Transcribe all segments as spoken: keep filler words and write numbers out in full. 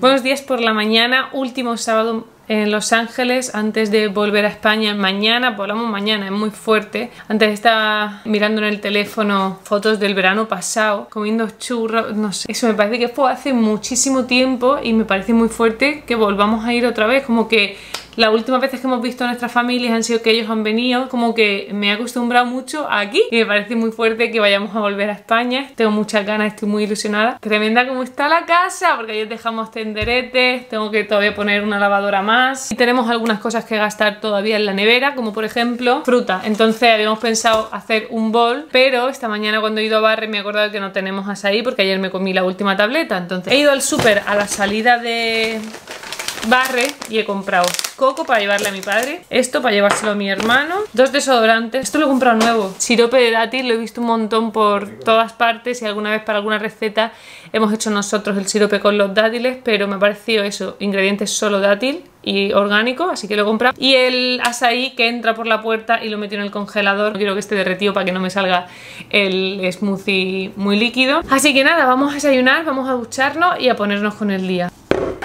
Buenos días por la mañana, último sábado en Los Ángeles antes de volver a España mañana. Volamos mañana, es muy fuerte. Antes estaba mirando en el teléfono fotos del verano pasado, comiendo churros, no sé. Eso me parece que fue hace muchísimo tiempo y me parece muy fuerte que volvamos a ir otra vez. Como que las últimas veces que hemos visto a nuestras familias han sido que ellos han venido, como que me he acostumbrado mucho aquí y me parece muy fuerte que vayamos a volver a España. Tengo muchas ganas, estoy muy ilusionada. Tremenda como está la casa, porque ayer dejamos tenderetes, tengo que todavía poner una lavadora más y tenemos algunas cosas que gastar todavía en la nevera, como por ejemplo fruta. Entonces habíamos pensado hacer un bol, pero esta mañana cuando he ido a Barre me he acordado que no tenemos açaí porque ayer me comí la última tableta. Entonces he ido al súper a la salida de Barre y he comprado coco para llevarle a mi padre, esto para llevárselo a mi hermano, dos desodorantes, esto lo he comprado nuevo, sirope de dátil, lo he visto un montón por todas partes y alguna vez para alguna receta hemos hecho nosotros el sirope con los dátiles, pero me ha parecido eso, ingredientes solo dátil y orgánico, así que lo he comprado. Y el açaí que entra por la puerta y lo metí en el congelador, no quiero que esté derretido para que no me salga el smoothie muy líquido. Así que nada, vamos a desayunar, vamos a ducharnos y a ponernos con el día.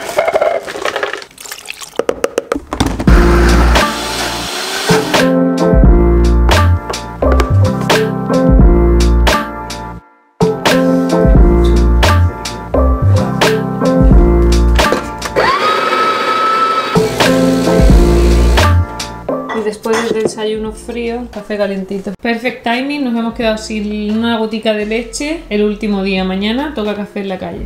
Después del desayuno frío, café calentito. Perfect timing, nos hemos quedado sin una gotica de leche el último día. Mañana toca café en la calle.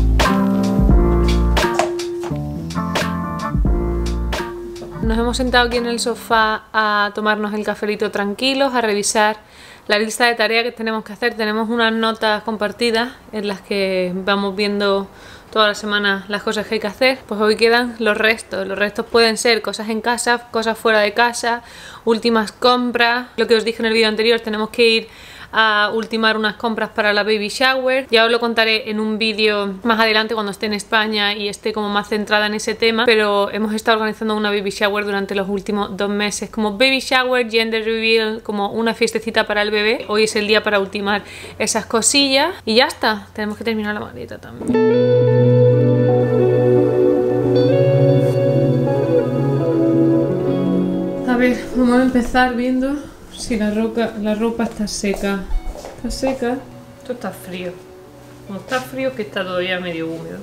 Nos hemos sentado aquí en el sofá a tomarnos el cafelito tranquilos, a revisar la lista de tareas que tenemos que hacer. Tenemos unas notas compartidas en las que vamos viendo toda la semana las cosas que hay que hacer. Pues hoy quedan los restos. Los restos pueden ser cosas en casa, cosas fuera de casa, últimas compras. Lo que os dije en el vídeo anterior, tenemos que ir a ultimar unas compras para la baby shower. Ya os lo contaré en un vídeo más adelante cuando esté en España y esté como más centrada en ese tema, pero hemos estado organizando una baby shower durante los últimos dos meses, como baby shower, gender reveal, como una fiestecita para el bebé. Hoy es el día para ultimar esas cosillas y ya está, tenemos que terminar la maleta también. A ver, vamos a empezar viendo si la ropa, la ropa está seca. ¿Está seca? Esto está frío. Como está frío, que está todavía medio húmedo.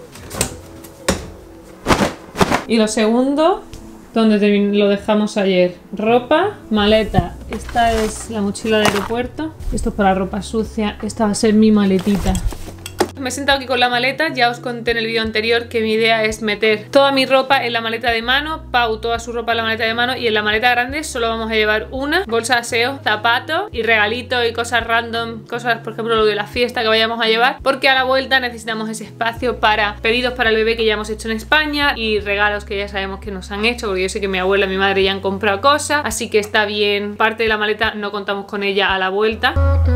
Y lo segundo, donde lo dejamos ayer. Ropa, maleta. Esta es la mochila de aeropuerto. Esto es para ropa sucia. Esta va a ser mi maletita. Me he sentado aquí con la maleta, ya os conté en el vídeo anterior que mi idea es meter toda mi ropa en la maleta de mano, Pau toda su ropa en la maleta de mano y en la maleta grande solo vamos a llevar una bolsa de aseo, zapatos y regalitos y cosas random, cosas por ejemplo lo de la fiesta que vayamos a llevar, porque a la vuelta necesitamos ese espacio para pedidos para el bebé que ya hemos hecho en España y regalos que ya sabemos que nos han hecho, porque yo sé que mi abuela y mi madre ya han comprado cosas, así que está bien, parte de la maleta no contamos con ella a la vuelta.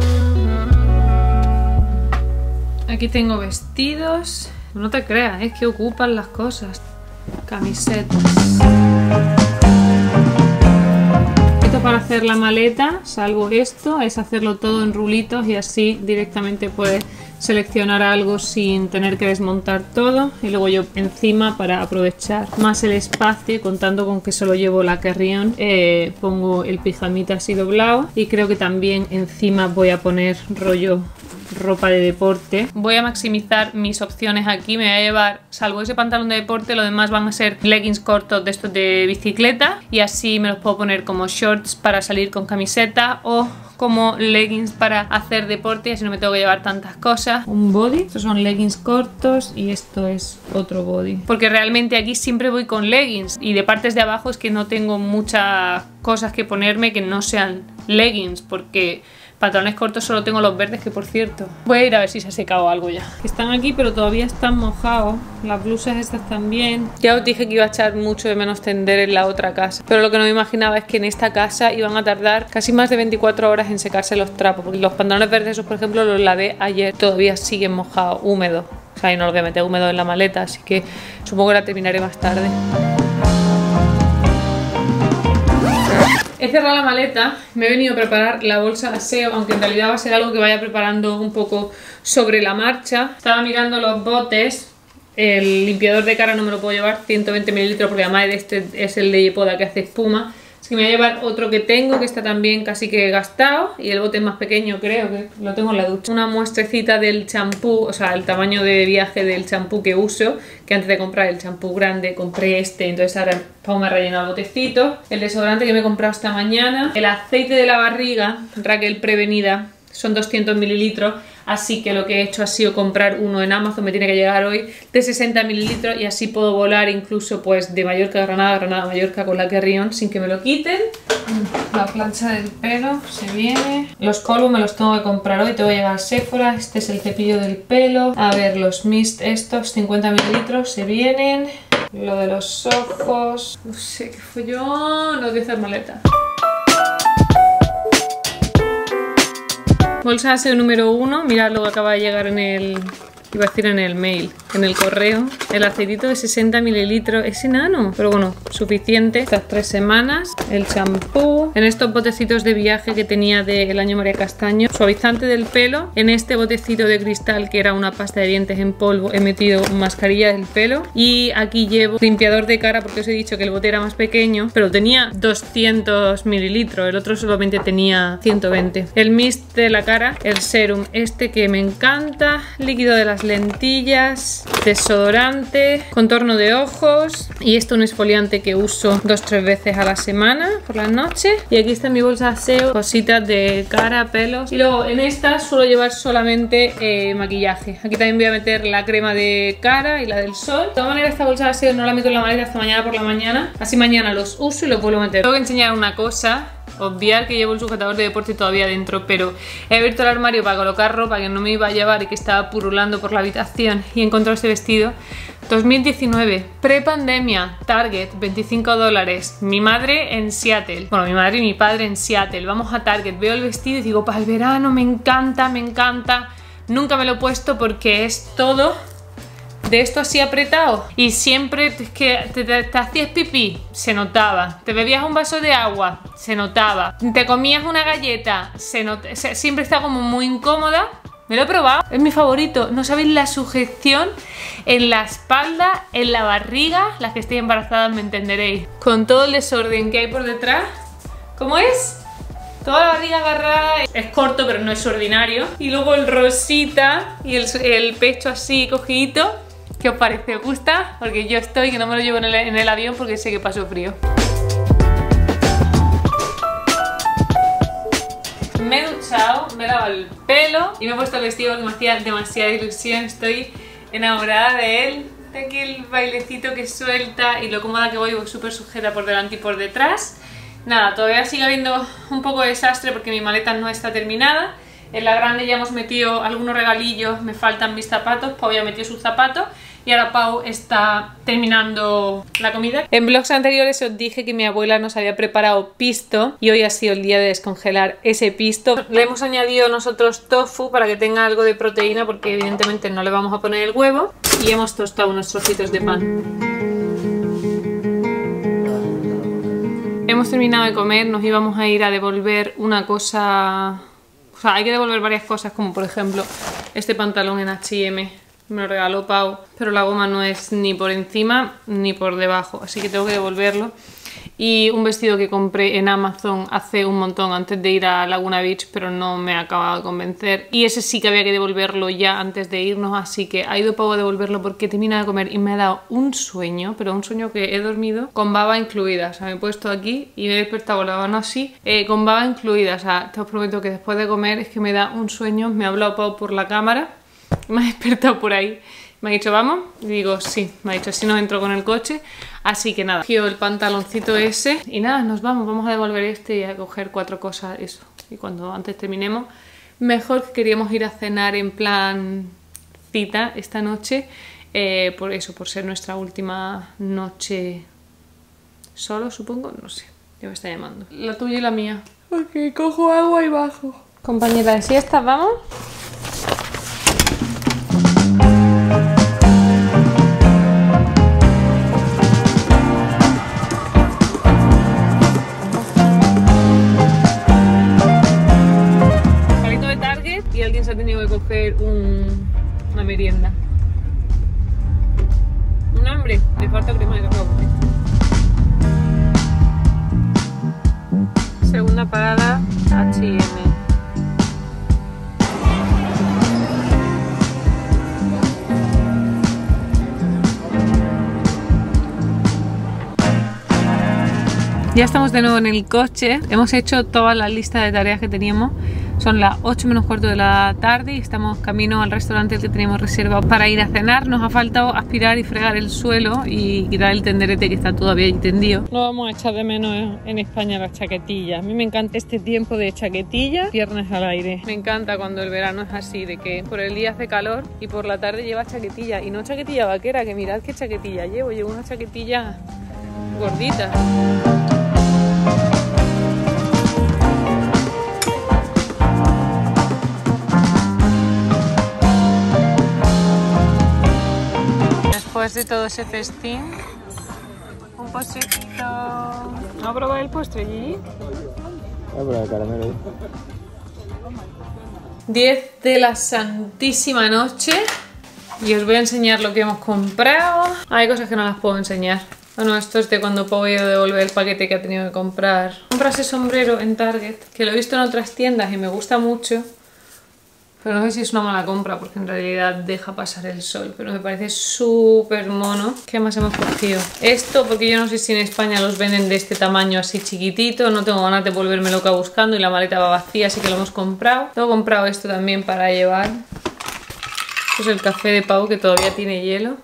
Aquí tengo vestidos, no te creas, es que ocupan las cosas. Camisetas. Esto para hacer la maleta, salvo esto, es hacerlo todo en rulitos y así directamente puedes seleccionar algo sin tener que desmontar todo. Y luego yo encima, para aprovechar más el espacio, contando con que solo llevo la carry-on, eh, pongo el pijamita así doblado y creo que también encima voy a poner rollo ropa de deporte. Voy a maximizar mis opciones aquí, me voy a llevar, salvo ese pantalón de deporte, lo demás van a ser leggings cortos de estos de bicicleta y así me los puedo poner como shorts para salir con camiseta o como leggings para hacer deporte y así no me tengo que llevar tantas cosas. Un body, estos son leggings cortos y esto es otro body, porque realmente aquí siempre voy con leggings y de partes de abajo es que no tengo muchas cosas que ponerme que no sean leggings, porque pantalones cortos solo tengo los verdes, que por cierto voy a ir a ver si se ha secado algo ya. Están aquí pero todavía están mojados. Las blusas estas también. Ya os dije que iba a echar mucho de menos tender en la otra casa, pero lo que no me imaginaba es que en esta casa iban a tardar casi más de veinticuatro horas en secarse los trapos, porque los pantalones verdes esos por ejemplo los lavé ayer, todavía siguen mojados, húmedos. O sea, y no los voy a meter húmedos en la maleta, así que supongo que la terminaré más tarde. He cerrado la maleta, me he venido a preparar la bolsa de aseo, aunque en realidad va a ser algo que vaya preparando un poco sobre la marcha. Estaba mirando los botes El limpiador de cara no me lo puedo llevar, ciento veinte mililitros, porque además este es el de Yepoda que hace espuma. Así que me voy a llevar otro que tengo, que está también casi que gastado. Y el bote es más pequeño, creo, que lo tengo en la ducha. Una muestrecita del champú, o sea, el tamaño de viaje del champú que uso. Que antes de comprar el champú grande compré este, entonces ahora Pau me ha rellenado el botecito. El desodorante que me he comprado esta mañana. El aceite de la barriga, Raquel Prevenida, son doscientos mililitros. Así que lo que he hecho ha sido comprar uno en Amazon, me tiene que llegar hoy, de sesenta mililitros, y así puedo volar incluso pues de Mallorca a Granada, Granada a Mallorca con la Carry-On sin que me lo quiten. La plancha del pelo se viene. Los Colbu me los tengo que comprar hoy, tengo que llegar a Sephora. Este es el cepillo del pelo. A ver, los mist estos, cincuenta mililitros, se vienen. Lo de los ojos, no sé qué fue yo, no voy a hacer maleta. Bolsa de aseo número uno, mirad lo que acaba de llegar en el... iba a decir en el mail, en el correo. El aceitito de sesenta mililitros, es enano, pero bueno, suficiente. Estas tres semanas. El champú. En estos botecitos de viaje que tenía del año María Castaño. Suavizante del pelo. En este botecito de cristal que era una pasta de dientes en polvo he metido mascarilla del pelo. Y aquí llevo limpiador de cara porque os he dicho que el bote era más pequeño, pero tenía doscientos mililitros. El otro solamente tenía ciento veinte. El mist de la cara. El serum este que me encanta. Líquido de las lentillas, desodorante, contorno de ojos y esto un exfoliante que uso dos tres veces a la semana por las noches. Y aquí está mi bolsa de aseo, cositas de cara, pelos. Y luego en esta suelo llevar solamente eh, maquillaje. Aquí también voy a meter la crema de cara y la del sol. De todas maneras esta bolsa de aseo no la meto en la maleta hasta mañana por la mañana, así mañana los uso y los vuelvo a meter. Tengo que enseñar una cosa. Obviar que llevo el sujetador de deporte todavía dentro, pero he abierto el armario para colocar ropa que no me iba a llevar y que estaba purulando por la habitación y he encontrado este vestido. dos mil diecinueve, pre-pandemia, Target, veinticinco dólares. Mi madre en Seattle, bueno, mi madre y mi padre en Seattle. Vamos a Target, veo el vestido y digo, para el verano, me encanta, me encanta. Nunca me lo he puesto porque es todo de esto así apretado y siempre es que te, te, te hacías pipí, se notaba. Te bebías un vaso de agua, se notaba. Te comías una galleta, se nota, siempre está como muy incómoda. Me lo he probado, es mi favorito. No sabéis la sujeción en la espalda, en la barriga. Las que estéis embarazadas me entenderéis. Con todo el desorden que hay por detrás. ¿Cómo es? Toda la barriga agarrada, es corto pero no es ordinario. Y luego el rosita y el, el pecho así cogidito. ¿Qué os parece? ¿Os gusta? Porque yo estoy que no me lo llevo en el, en el avión porque sé que paso frío. Me he duchado, me he lavado el pelo y me he puesto el vestido que me hacía demasiada ilusión. Estoy enamorada de él. De aquí el bailecito que suelta y lo cómoda que voy, voy súper sujeta por delante y por detrás. Nada, todavía sigue habiendo un poco de desastre porque mi maleta no está terminada. En la grande ya hemos metido algunos regalillos, me faltan mis zapatos, Pau ya metió sus zapatos y ahora Pau está terminando la comida. En vlogs anteriores os dije que mi abuela nos había preparado pisto y hoy ha sido el día de descongelar ese pisto. Le hemos añadido nosotros tofu para que tenga algo de proteína porque evidentemente no le vamos a poner el huevo y hemos tostado unos trocitos de pan. Hemos terminado de comer, nos íbamos a ir a devolver una cosa... O sea, hay que devolver varias cosas, como por ejemplo este pantalón en H y M. Me lo regaló Pau, pero la goma no es ni por encima ni por debajo, así que tengo que devolverlo. Y un vestido que compré en Amazon hace un montón antes de ir a Laguna Beach, pero no me ha acabado de convencer. Y ese sí que había que devolverlo ya antes de irnos, así que ha ido Pau a devolverlo porque he terminado de comer y me ha dado un sueño, pero un sueño que he dormido con baba incluida. O sea, me he puesto aquí y me he despertado con la mano así, eh, con baba incluida. O sea, te os prometo que después de comer es que me da un sueño. Me ha hablado Pau por la cámara y me ha despertado por ahí. Me ha dicho, ¿vamos? Y digo, sí. Me ha dicho, así nos entro con el coche. Así que nada, quiero el pantaloncito ese. Y nada, nos vamos. Vamos a devolver este y a coger cuatro cosas, eso. Y cuando antes terminemos, mejor que queríamos ir a cenar en plan cita esta noche. Eh, por eso, por ser nuestra última noche solo, supongo. No sé, ya me está llamando. La tuya y la mía. Ok, cojo agua y bajo. Compañera de siesta, ¿vamos? Y alguien se ha tenido que coger un, una merienda. falta crema de roble. Segunda parada, H y M. Ya estamos de nuevo en el coche, hemos hecho toda la lista de tareas que teníamos. Son las ocho menos cuarto de la tarde y estamos camino al restaurante que teníamos reservado para ir a cenar. Nos ha faltado aspirar y fregar el suelo y quitar el tenderete que está todavía ahí tendido. No vamos a echar de menos en España las chaquetillas. A mí me encanta este tiempo de chaquetilla, piernas al aire. Me encanta cuando el verano es así, de que por el día hace calor y por la tarde lleva chaquetilla. Y no chaquetilla vaquera, que mirad qué chaquetilla llevo. Llevo una chaquetilla gordita. Después de todo ese festín, un postrecito. ¿No probáis el postre, Gigi? Voy a probar el caramelo. diez de la santísima noche y os voy a enseñar lo que hemos comprado. Hay cosas que no las puedo enseñar. Bueno, esto es de cuando Pau iba a devolver el paquete que ha tenido que comprar. Compré ese sombrero en Target, que lo he visto en otras tiendas y me gusta mucho. Pero no sé si es una mala compra porque en realidad deja pasar el sol. Pero me parece súper mono. ¿Qué más hemos cogido? Esto, porque yo no sé si en España los venden de este tamaño así chiquitito. No tengo ganas de volverme loca buscando y la maleta va vacía, así que lo hemos comprado. Luego he comprado esto también para llevar. Esto es el café de Pau que todavía tiene hielo.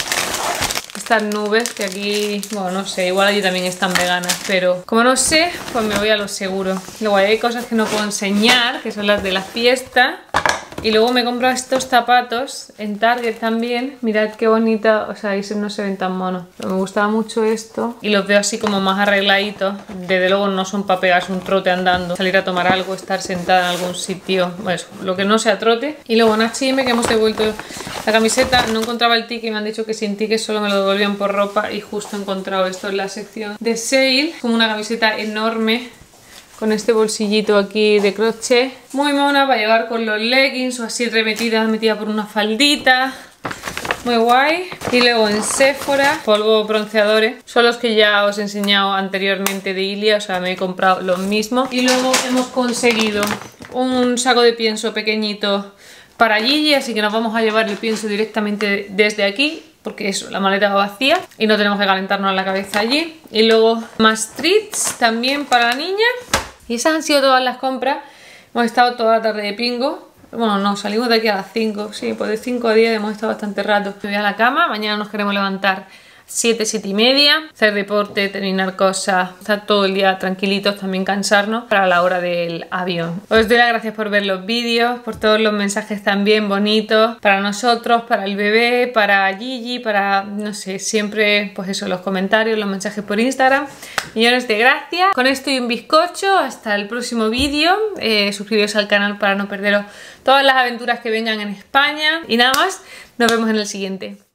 Estas nubes que aquí, bueno, no sé, igual allí también están veganas, pero como no sé, pues me voy a lo seguro. Luego hay cosas que no puedo enseñar, que son las de la fiesta. Y luego me he comprado estos zapatos en Target también. Mirad qué bonita, o sea, ahí no se ven tan monos. Pero me gustaba mucho esto. Y los veo así como más arregladitos. Desde luego no son para pegarse un trote andando, salir a tomar algo, estar sentada en algún sitio. Bueno, lo que no sea trote. Y luego en H y M, que hemos devuelto la camiseta. No encontraba el ticket y me han dicho que sin ticket solo me lo devolvían por ropa. Y justo he encontrado esto en la sección de sale. Como una camiseta enorme, con este bolsillito aquí de crochet. Muy mona para llevar con los leggings o así remetida, metida por una faldita. Muy guay. Y luego en Sephora, polvo bronceadores. Son los que ya os he enseñado anteriormente de Ilia, o sea, me he comprado los mismos. Y luego hemos conseguido un saco de pienso pequeñito para Gigi, así que nos vamos a llevar el pienso directamente desde aquí, porque eso, la maleta va vacía y no tenemos que calentarnos la cabeza allí. Y luego más treats también para la niña. Y esas han sido todas las compras. Hemos estado toda la tarde de pingo. Bueno, no, salimos de aquí a las cinco. Sí, pues de cinco a diez hemos estado bastante rato. Me voy a la cama, mañana nos queremos levantar siete, siete y media, hacer deporte, terminar cosas, estar todo el día tranquilitos, también cansarnos para la hora del avión. Os doy las gracias por ver los vídeos, por todos los mensajes también bonitos para nosotros, para el bebé, para Gigi, para, no sé, siempre, pues eso, los comentarios, los mensajes por Instagram. Millones de gracias. Con esto y un bizcocho, hasta el próximo vídeo. Eh, suscribiros al canal para no perderos todas las aventuras que vengan en España. Y nada más, nos vemos en el siguiente.